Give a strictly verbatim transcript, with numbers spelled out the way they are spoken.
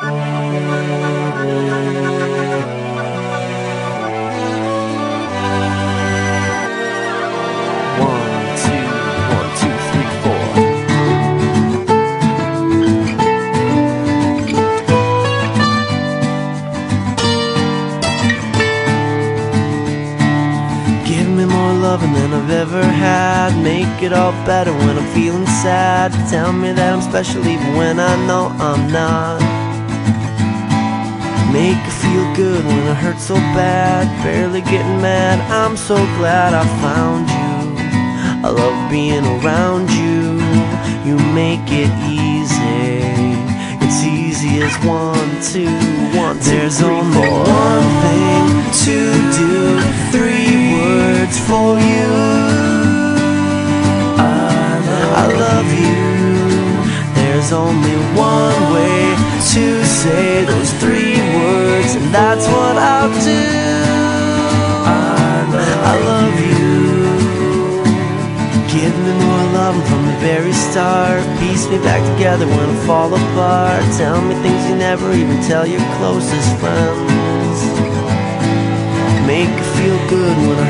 One, two, one, two, three, four. Give me more loving than I've ever had. Make it all better when I'm feeling sad. Tell me that I'm special even when I know I'm not. Make it feel good when it hurts so bad. Barely getting mad, I'm so glad I found you. I love being around you. You make it easy. It's easy as one, two, one, two, There's three, only four. One thing to do. Three words for you. I love, I love you. There's only one way to say those three words, and that's what I'll do. I love, I love you. Give me more love from the very start. Piece me back together when I fall apart. Tell me things you never even tell your closest friends. Make it feel good when I